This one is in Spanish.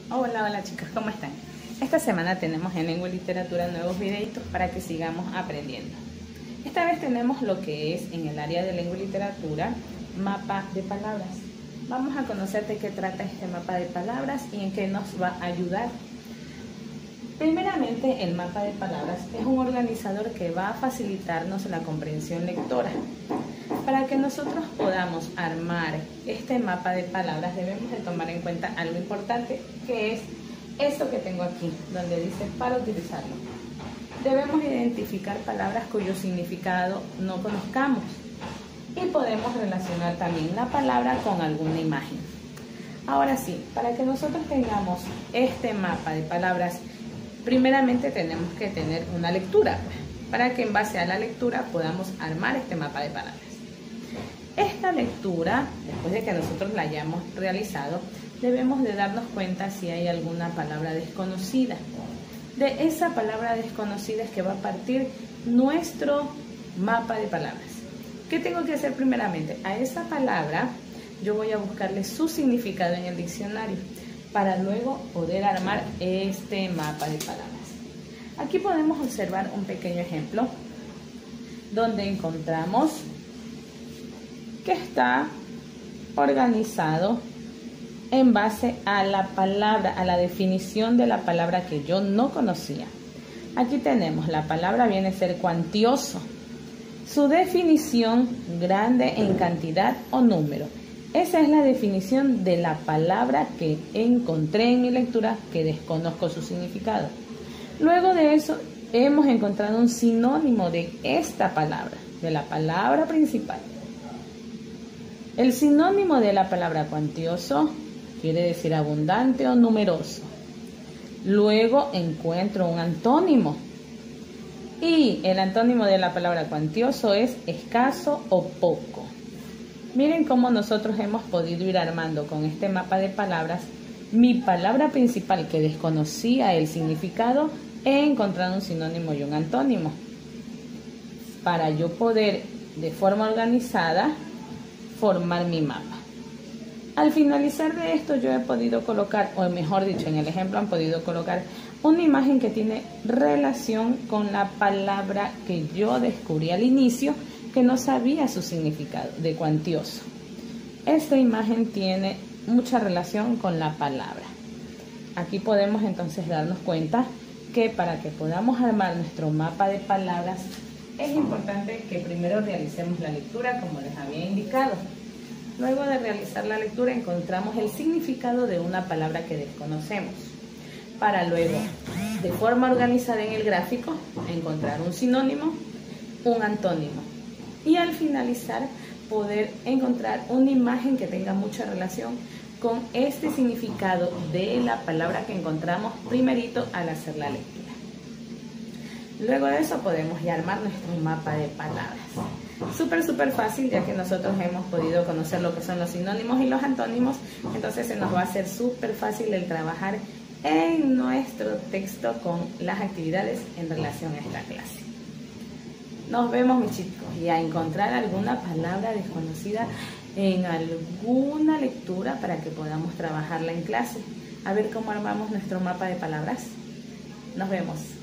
Hola, hola chicas, ¿cómo están? Esta semana tenemos en Lengua y Literatura nuevos videitos para que sigamos aprendiendo. Esta vez tenemos lo que es en el área de Lengua y Literatura, mapa de palabras. Vamos a conocer de qué trata este mapa de palabras y en qué nos va a ayudar. Primeramente, el mapa de palabras es un organizador que va a facilitarnos la comprensión lectora. Para que nosotros podamos armar este mapa de palabras debemos de tomar en cuenta algo importante, que es esto que tengo aquí, donde dice para utilizarlo. Debemos identificar palabras cuyo significado no conozcamos y podemos relacionar también la palabra con alguna imagen. Ahora sí, para que nosotros tengamos este mapa de palabras, primeramente tenemos que tener una lectura, para que en base a la lectura podamos armar este mapa de palabras. Esta lectura, después de que nosotros la hayamos realizado, debemos de darnos cuenta si hay alguna palabra desconocida. De esa palabra desconocida es que va a partir nuestro mapa de palabras. ¿Qué tengo que hacer primeramente? A esa palabra yo voy a buscarle su significado en el diccionario para luego poder armar este mapa de palabras. Aquí podemos observar un pequeño ejemplo donde encontramos que está organizado en base a la palabra, a la definición de la palabra que yo no conocía. Aquí tenemos, la palabra viene a ser cuantioso. Su definición, grande en cantidad o número. Esa es la definición de la palabra que encontré en mi lectura, que desconozco su significado. Luego de eso, hemos encontrado un sinónimo de esta palabra, de la palabra principal. El sinónimo de la palabra cuantioso quiere decir abundante o numeroso. Luego encuentro un antónimo. Y el antónimo de la palabra cuantioso es escaso o poco. Miren cómo nosotros hemos podido ir armando con este mapa de palabras mi palabra principal que desconocía el significado, he encontrado un sinónimo y un antónimo. Para yo poder de forma organizada formar mi mapa. Al finalizar de esto yo he podido colocar, o mejor dicho, en el ejemplo han podido colocar una imagen que tiene relación con la palabra que yo descubrí al inicio, que no sabía su significado, de cuantioso. Esta imagen tiene mucha relación con la palabra. Aquí podemos entonces darnos cuenta que para que podamos armar nuestro mapa de palabras es importante que primero realicemos la lectura como les había indicado. Luego de realizar la lectura encontramos el significado de una palabra que desconocemos, para luego, de forma organizada en el gráfico, encontrar un sinónimo, un antónimo y al finalizar poder encontrar una imagen que tenga mucha relación con este significado de la palabra que encontramos primerito al hacer la lectura. Luego de eso podemos ya armar nuestro mapa de palabras. Súper fácil, ya que nosotros hemos podido conocer lo que son los sinónimos y los antónimos, entonces se nos va a hacer súper fácil el trabajar en nuestro texto con las actividades en relación a esta clase. Nos vemos, mis chicos, y a encontrar alguna palabra desconocida en alguna lectura para que podamos trabajarla en clase. A ver cómo armamos nuestro mapa de palabras. Nos vemos.